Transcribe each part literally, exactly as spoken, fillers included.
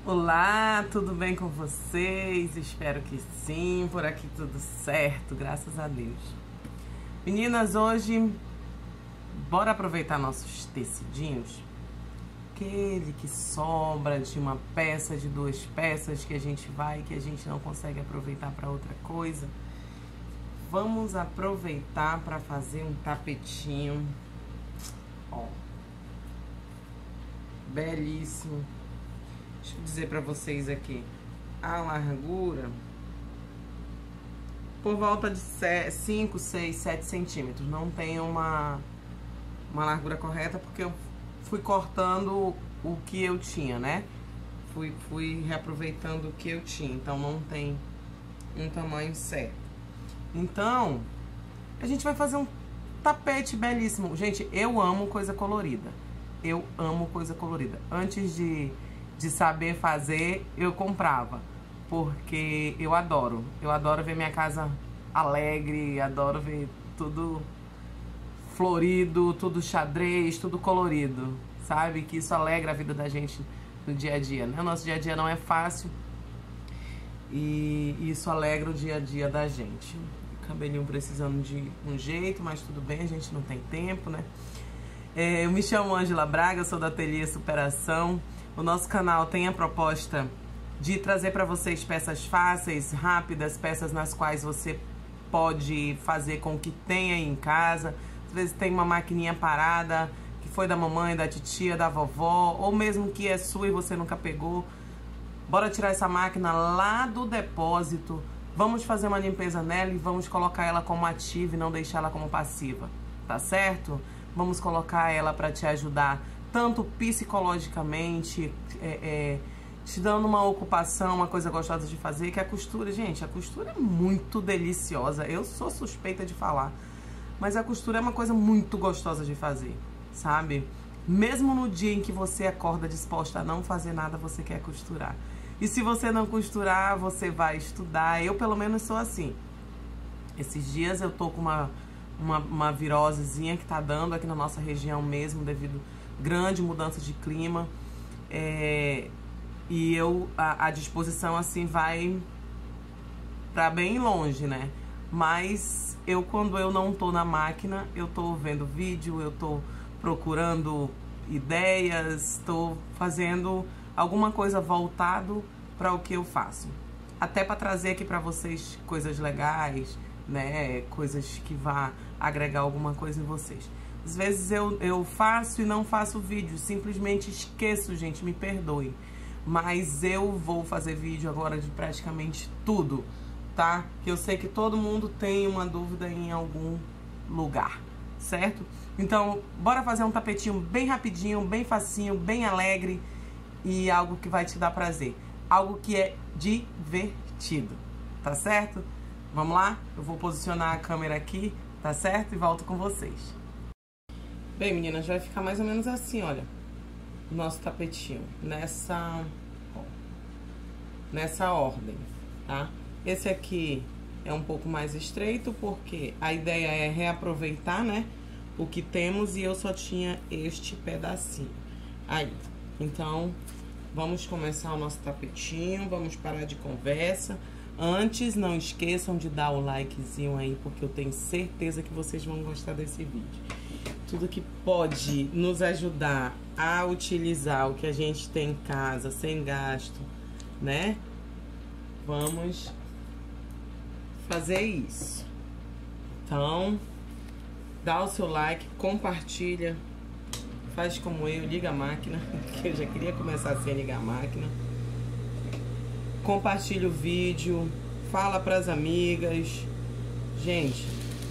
Olá, tudo bem com vocês? Espero que sim, por aqui tudo certo, graças a Deus. Meninas, hoje, bora aproveitar nossos tecidinhos? Aquele que sobra de uma peça, de duas peças que a gente vai, que a gente não consegue aproveitar para outra coisa. Vamos aproveitar para fazer um tapetinho, ó, belíssimo. Deixa eu dizer pra vocês aqui, a largura por volta de cinco, seis, sete centímetros. Não tem uma, uma largura correta porque eu fui cortando o que eu tinha, né? Fui, fui reaproveitando o que eu tinha, então não tem um tamanho certo. Então, a gente vai fazer um tapete belíssimo. Gente, eu amo coisa colorida. Eu amo coisa colorida. Antes de... de saber fazer, eu comprava, porque eu adoro, eu adoro ver minha casa alegre, adoro ver tudo florido, tudo xadrez, tudo colorido, sabe? Que isso alegra a vida da gente no dia a dia, né? O nosso dia a dia não é fácil e isso alegra o dia a dia da gente. O cabelinho precisando de um jeito, mas tudo bem, a gente não tem tempo, né? É, eu me chamo Ângela Braga, sou da Ateliê Superação. O nosso canal tem a proposta de trazer para vocês peças fáceis, rápidas, peças nas quais você pode fazer com que tenha aí em casa. Às vezes tem uma maquininha parada, que foi da mamãe, da titia, da vovó, ou mesmo que é sua e você nunca pegou. Bora tirar essa máquina lá do depósito, vamos fazer uma limpeza nela e vamos colocar ela como ativa e não deixar ela como passiva, tá certo? Vamos colocar ela para te ajudar tanto psicologicamente, é, é, te dando uma ocupação, uma coisa gostosa de fazer, que a costura, gente, a costura é muito deliciosa. Eu sou suspeita de falar, mas a costura é uma coisa muito gostosa de fazer, sabe? Mesmo no dia em que você acorda disposta a não fazer nada, você quer costurar. E se você não costurar, você vai estudar. Eu, pelo menos, sou assim. Esses dias eu tô com uma, uma, uma virosezinha que tá dando aqui na nossa região mesmo, devido grande mudança de clima, é, e eu a, a disposição assim vai para bem longe, né? Mas eu, quando eu não tô na máquina, eu tô vendo vídeo, eu tô procurando ideias, tô fazendo alguma coisa voltado para o que eu faço, até para trazer aqui para vocês coisas legais, né? Coisas que vá agregar alguma coisa em vocês. Às vezes eu, eu faço e não faço vídeo, simplesmente esqueço, gente, me perdoe. Mas eu vou fazer vídeo agora de praticamente tudo, tá? Que eu sei que todo mundo tem uma dúvida em algum lugar, certo? Então, bora fazer um tapetinho bem rapidinho, bem facinho, bem alegre e algo que vai te dar prazer. Algo que é divertido, tá certo? Vamos lá? Eu vou posicionar a câmera aqui, tá certo? E volto com vocês. Bem, meninas, vai ficar mais ou menos assim, olha, o nosso tapetinho, nessa, ó, nessa ordem, tá? Esse aqui é um pouco mais estreito, porque a ideia é reaproveitar, né, o que temos, e eu só tinha este pedacinho. Aí, então, vamos começar o nosso tapetinho, vamos parar de conversa. Antes, não esqueçam de dar o likezinho aí, porque eu tenho certeza que vocês vão gostar desse vídeo. Tudo que pode nos ajudar a utilizar o que a gente tem em casa, sem gasto, né? Vamos fazer isso. Então, dá o seu like, compartilha, faz como eu, liga a máquina, que eu já queria começar sem ligar a máquina. Compartilha o vídeo, fala pras amigas. Gente,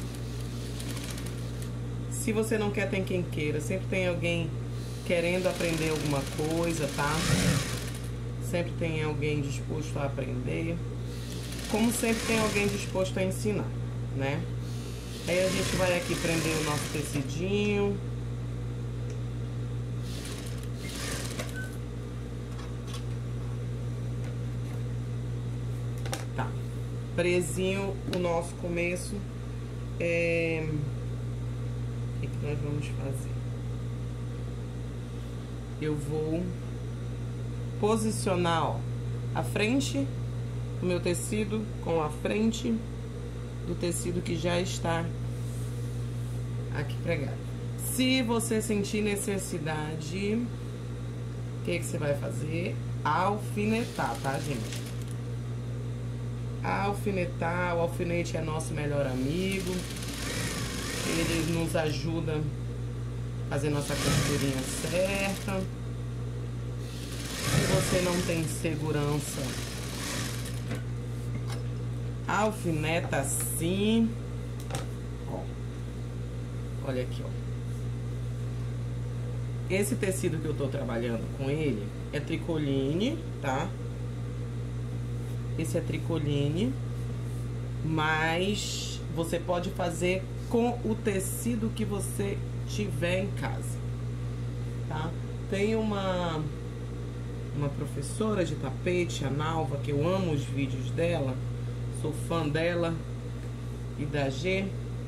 se você não quer, tem quem queira. Sempre tem alguém querendo aprender alguma coisa, tá? Sempre tem alguém disposto a aprender. Como sempre tem alguém disposto a ensinar, né? Aí a gente vai aqui prender o nosso tecidinho. Tá. Presinho o nosso começo. É... O que nós vamos fazer? Eu vou posicionar, ó, a frente do meu tecido com a frente do tecido que já está aqui pregado. Se você sentir necessidade, o que que você vai fazer? Alfinetar, tá, gente? Alfinetar, o alfinete é nosso melhor amigo. Ele nos ajuda a fazer nossa costurinha certa. Se você não tem segurança, alfineta assim. Ó. Olha aqui, ó. Esse tecido que eu tô trabalhando com ele é tricoline, tá? Esse é tricoline, mas você pode fazer com o tecido que você tiver em casa, tá? Tem uma uma professora de tapete, a Nalva, que eu amo os vídeos dela, sou fã dela e da G.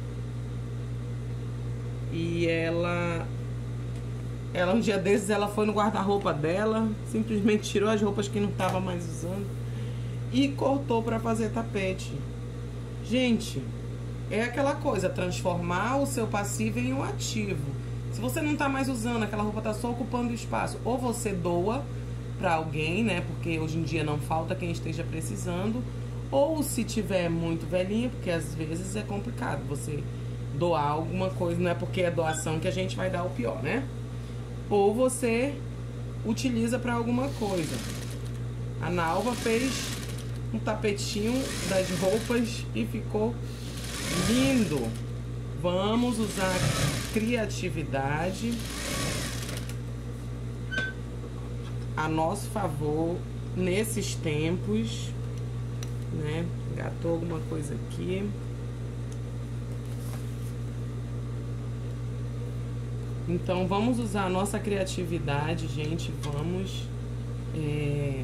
E ela ela um dia desses ela foi no guarda-roupa dela, simplesmente tirou as roupas que não tava mais usando e cortou para fazer tapete. Gente, é aquela coisa, transformar o seu passivo em um ativo. Se você não tá mais usando, aquela roupa tá só ocupando espaço, ou você doa para alguém, né? Porque hoje em dia não falta quem esteja precisando, ou se tiver muito velhinha, porque às vezes é complicado você doar alguma coisa, não é porque é doação que a gente vai dar o pior, né? Ou você utiliza para alguma coisa. A Nalva fez um tapetinho das roupas e ficou lindo. Vamos usar criatividade a nosso favor nesses tempos, né? Engatou alguma coisa aqui. Então, vamos usar a nossa criatividade, gente. Vamos... É,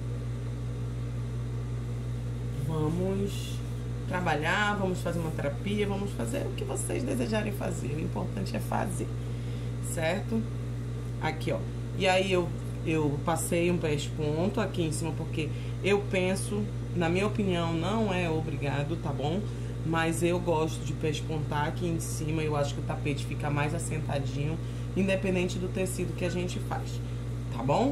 vamos trabalhar, vamos fazer uma terapia, vamos fazer o que vocês desejarem fazer. O importante é fazer, certo? Aqui, ó. E aí, eu, eu passei um pesponto aqui em cima, porque eu penso, na minha opinião, não é obrigado, tá bom? Mas eu gosto de pespontar aqui em cima. Eu acho que o tapete fica mais assentadinho, independente do tecido que a gente faz, tá bom?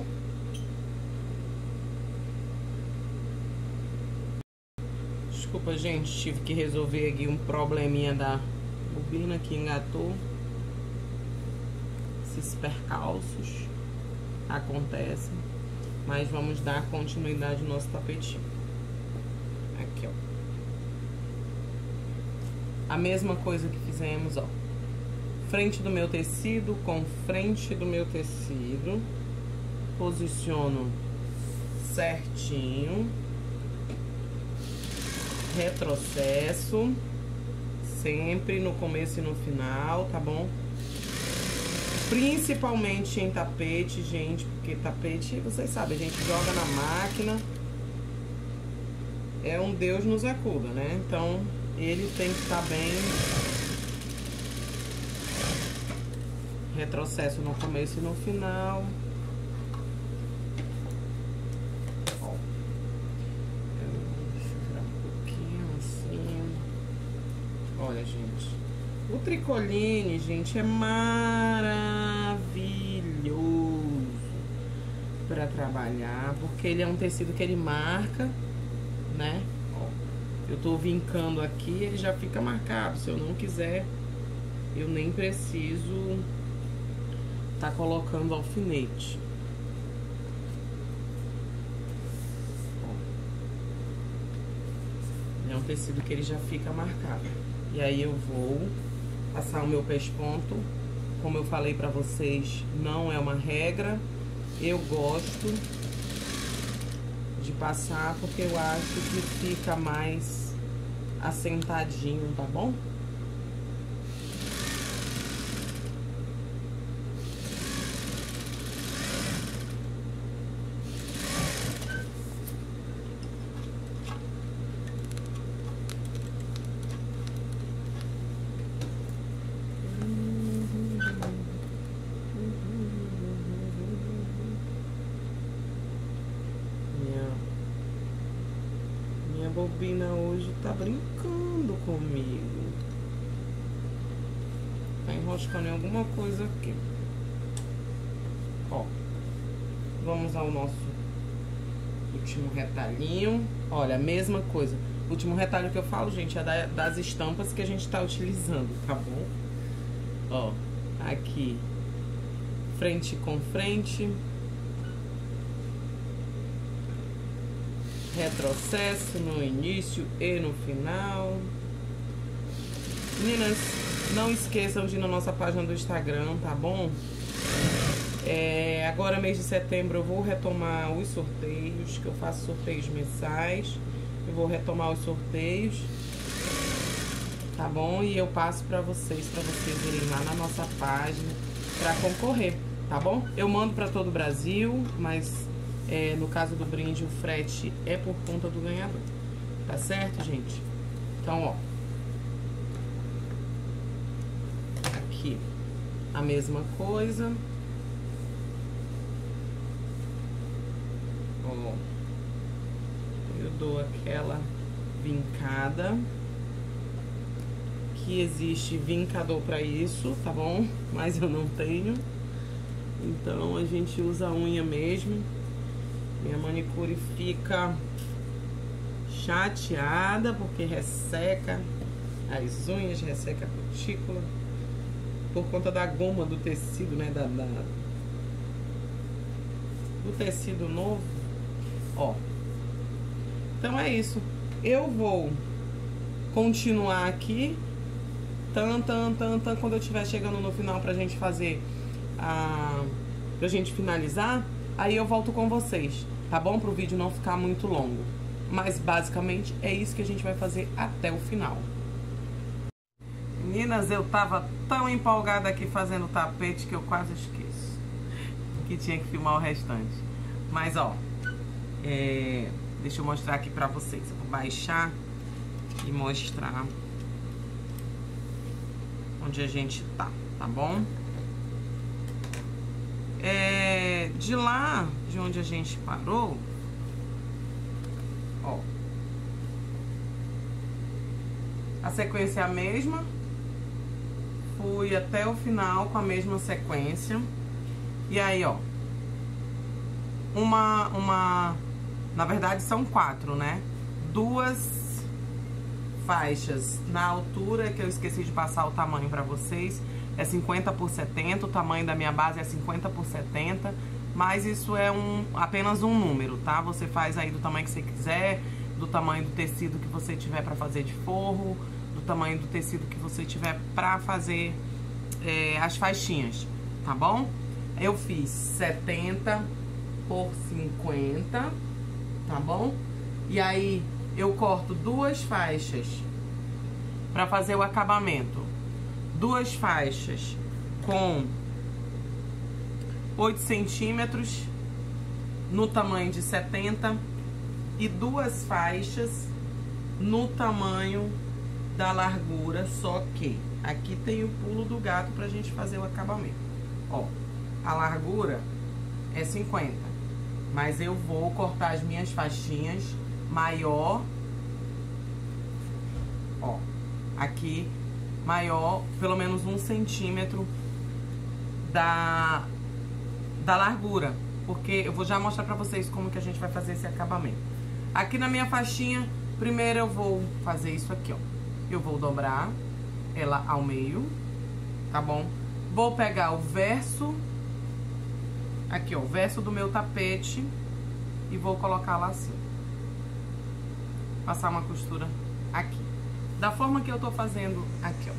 Desculpa, gente, tive que resolver aqui um probleminha da bobina que engatou. Esses percalços acontecem, mas vamos dar continuidade no nosso tapetinho. Aqui, ó. A mesma coisa que fizemos, ó. Frente do meu tecido com frente do meu tecido. Posiciono certinho. Retrocesso. Sempre no começo e no final, tá bom? Principalmente em tapete, gente. Porque tapete, vocês sabem, a gente joga na máquina. É um Deus nos acuda, né? Então... ele tem que estar bem. Retrocesso no começo e no final. Ó. Deixa eu virar um pouquinho assim. Olha, gente. O tricoline, gente, é maravilhoso para trabalhar. Porque ele é um tecido que ele marca, né? Eu tô vincando aqui, ele já fica marcado. Se eu não quiser, eu nem preciso tá colocando alfinete. É um tecido que ele já fica marcado. E aí eu vou passar o meu pesponto. Como eu falei pra vocês, não é uma regra. Eu gosto de passar porque eu acho que fica mais assentadinho, tá bom? bobina hoje tá brincando comigo. Tá enroscando em alguma coisa aqui. Ó. Vamos ao nosso último retalhinho. Olha, a mesma coisa. O último retalho que eu falo, gente, é da, das estampas que a gente tá utilizando, tá bom? Ó, aqui. Frente com frente. Retrocesso no início e no final. Meninas, não esqueçam de ir na nossa página do Instagram, tá bom? É, agora, mês de setembro, eu vou retomar os sorteios, que eu faço sorteios mensais. Eu vou retomar os sorteios, tá bom? E eu passo pra vocês, pra vocês irem lá na nossa página pra concorrer, tá bom? Eu mando pra todo o Brasil, mas é, no caso do brinde, o frete é por conta do ganhador, tá certo, gente? Então, ó. Aqui, a mesma coisa. Ó. Eu dou aquela vincada. Que existe vincador pra isso, tá bom? Mas eu não tenho. Então, a gente usa a unha mesmo. Minha manicure fica chateada porque resseca as unhas, resseca a cutícula por conta da goma do tecido, né? Da, da, do tecido novo. Ó. Então é isso. Eu vou continuar aqui. Tan, tan, tan, tan. Quando eu estiver chegando no final pra gente fazer a... pra gente finalizar, aí eu volto com vocês, tá bom? Pro vídeo não ficar muito longo. Mas basicamente é isso que a gente vai fazer até o final. Meninas, eu tava tão empolgada aqui fazendo o tapete que eu quase esqueço que tinha que filmar o restante. Mas ó, é... deixa eu mostrar aqui pra vocês. Eu vou baixar e mostrar onde a gente tá, tá bom? É, de lá, de onde a gente parou, ó, a sequência é a mesma, fui até o final com a mesma sequência, e aí, ó, uma, uma, na verdade são quatro, né? Duas faixas na altura, que eu esqueci de passar o tamanho pra vocês, é cinquenta por setenta, o tamanho da minha base é cinquenta por setenta, mas isso é um, apenas um número, tá? Você faz aí do tamanho que você quiser, do tamanho do tecido que você tiver pra fazer de forro, do tamanho do tecido que você tiver pra fazer é, as faixinhas, tá bom? Eu fiz setenta por cinquenta, tá bom? E aí eu corto duas faixas pra fazer o acabamento. Duas faixas com oito centímetros no tamanho de setenta e duas faixas no tamanho da largura, só que aqui tem o pulo do gato pra gente fazer o acabamento. Ó, a largura é cinquenta, mas eu vou cortar as minhas faixinhas maior, ó, aqui maior, pelo menos um centímetro da, da largura, porque eu vou já mostrar pra vocês como que a gente vai fazer esse acabamento. Aqui na minha faixinha, primeiro eu vou fazer isso aqui, ó. Eu vou dobrar ela ao meio, tá bom? Vou pegar o verso, aqui ó, o verso do meu tapete e vou colocar lá assim. Passar uma costura aqui. Da forma que eu tô fazendo aqui,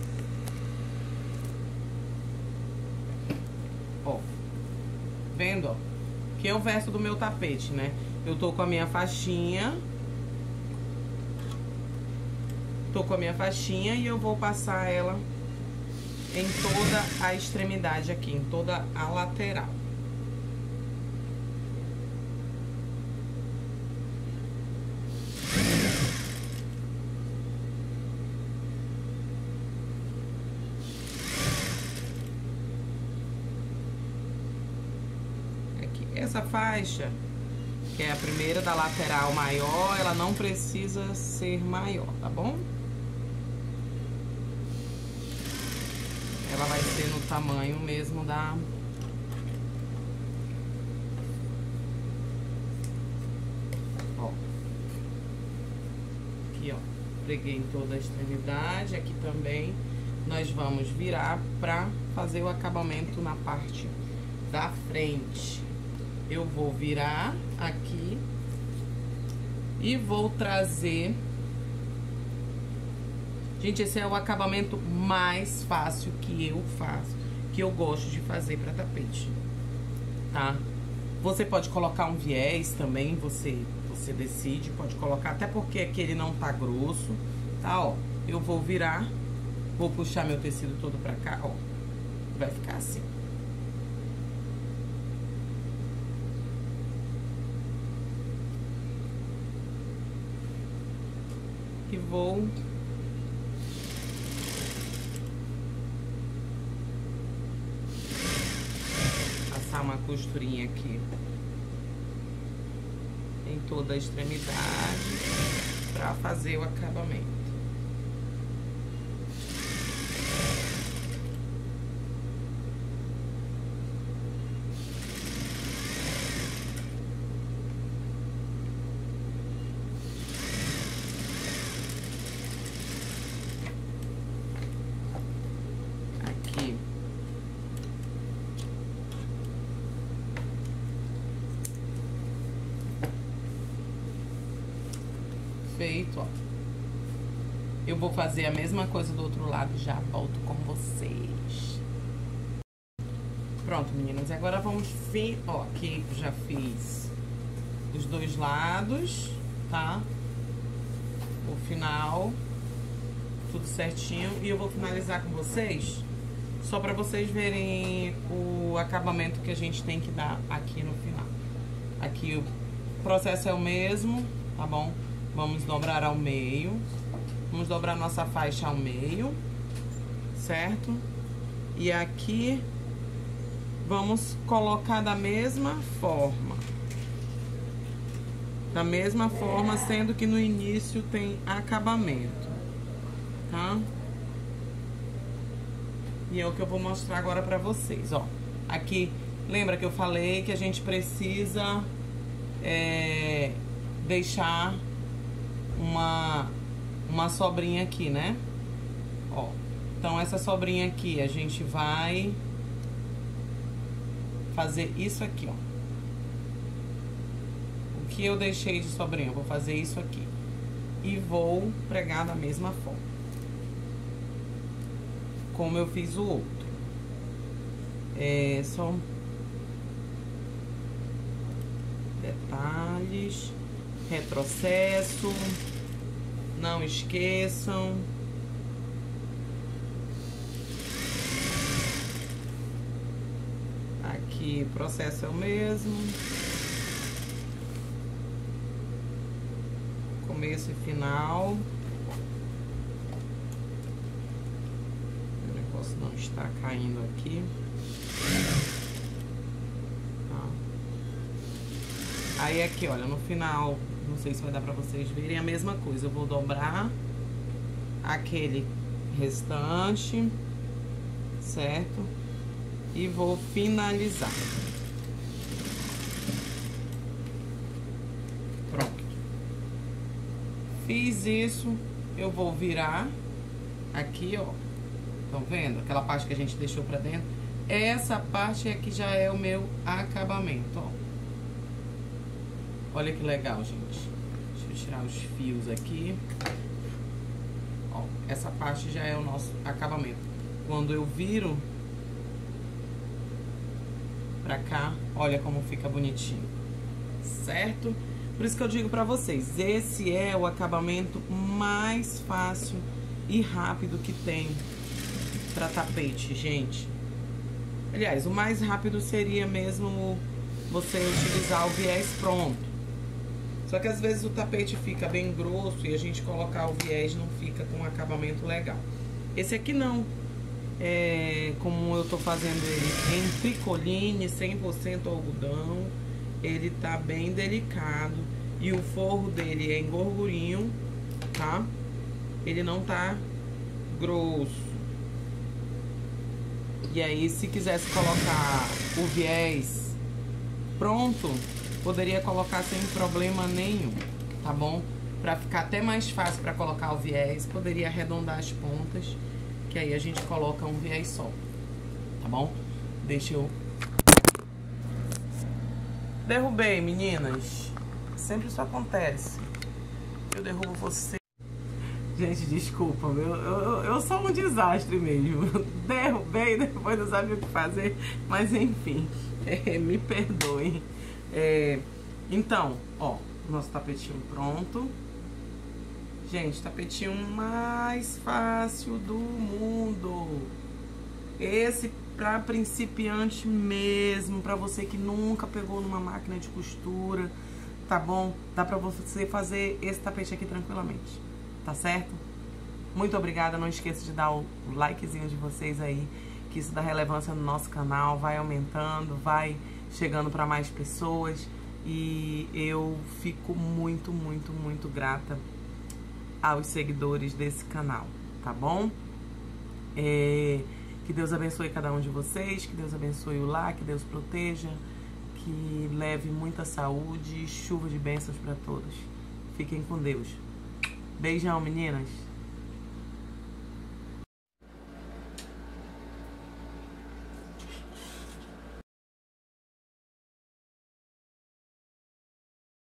ó. Ó. Vendo, ó? Que é o verso do meu tapete, né? Eu tô com a minha faixinha. Tô com a minha faixinha e eu vou passar ela em toda a extremidade aqui, em toda a lateral. Essa faixa, que é a primeira da lateral maior, ela não precisa ser maior, tá bom? Ela vai ser no tamanho mesmo da... Ó. Aqui, ó. Preguei em toda a extremidade. Aqui também nós vamos virar pra fazer o acabamento na parte da frente. Eu vou virar aqui e vou trazer... Gente, esse é o acabamento mais fácil que eu faço, que eu gosto de fazer pra tapete, tá? Você pode colocar um viés também, você, você decide, pode colocar, até porque aqui ele não tá grosso, tá? Ó, eu vou virar, vou puxar meu tecido todo pra cá, ó, vai ficar assim. E vou... passar uma costurinha aqui em toda a extremidade para fazer o acabamento. Feito, ó. Eu vou fazer a mesma coisa do outro lado e já volto com vocês. Pronto, meninas. E agora vamos ver, ó, aqui já fiz os dois lados, tá? O final, tudo certinho. E eu vou finalizar com vocês, só pra vocês verem o acabamento que a gente tem que dar aqui no final. Aqui o processo é o mesmo, tá bom? Vamos dobrar ao meio. Vamos dobrar nossa faixa ao meio, certo? E aqui vamos colocar da mesma forma. Da mesma forma, sendo que no início tem acabamento, tá? E é o que eu vou mostrar agora pra vocês, ó. Aqui, lembra que eu falei que a gente precisa é, deixar uma, uma sobrinha aqui, né? Ó, então essa sobrinha aqui, a gente vai fazer isso aqui, ó. O que eu deixei de sobrinha, eu vou fazer isso aqui. E vou pregar da mesma forma, como eu fiz o outro. É, são detalhes, retrocesso, não esqueçam. Aqui o processo é o mesmo. Começo e final. O negócio não está caindo aqui. Tá. Aí aqui, olha, no final, não sei se vai dar pra vocês verem, a mesma coisa. Eu vou dobrar aquele restante, certo? E vou finalizar. Pronto. Fiz isso, eu vou virar aqui, ó. Estão vendo? Aquela parte que a gente deixou pra dentro. Essa parte aqui já é o meu acabamento, ó. Olha que legal, gente. Deixa eu tirar os fios aqui. Ó, essa parte já é o nosso acabamento. Quando eu viro pra cá, olha como fica bonitinho, certo? Por isso que eu digo pra vocês, esse é o acabamento mais fácil e rápido que tem pra tapete, gente. Aliás, o mais rápido seria mesmo você utilizar o viés pronto. Só que às vezes o tapete fica bem grosso e a gente colocar o viés não fica com um acabamento legal. Esse aqui não. É, como eu tô fazendo ele em tricoline, cem por cento algodão, ele tá bem delicado e o forro dele é em gorgurinho, tá? Ele não tá grosso. E aí, se quisesse colocar o viés pronto, poderia colocar sem problema nenhum, tá bom? Pra ficar até mais fácil pra colocar o viés, poderia arredondar as pontas, que aí a gente coloca um viés só, tá bom? Deixa eu... Derrubei, meninas. Sempre isso acontece. Eu derrubo você. Gente, desculpa, eu, eu, eu sou um desastre mesmo. Derrubei, depois não sabia o que fazer. Mas enfim, é, me perdoem. É, então, ó, nosso tapetinho pronto. Gente, tapetinho mais fácil do mundo. Esse pra principiante mesmo, pra você que nunca pegou numa máquina de costura, tá bom? Dá pra você fazer esse tapete aqui tranquilamente, tá certo? Muito obrigada, não esqueça de dar o likezinho de vocês aí, que isso dá relevância no nosso canal, vai aumentando, vai chegando pra mais pessoas e eu fico muito, muito, muito grata aos seguidores desse canal, tá bom? É... Que Deus abençoe cada um de vocês, que Deus abençoe o lar, que Deus proteja, que leve muita saúde e chuva de bênçãos para todos. Fiquem com Deus. Beijão, meninas!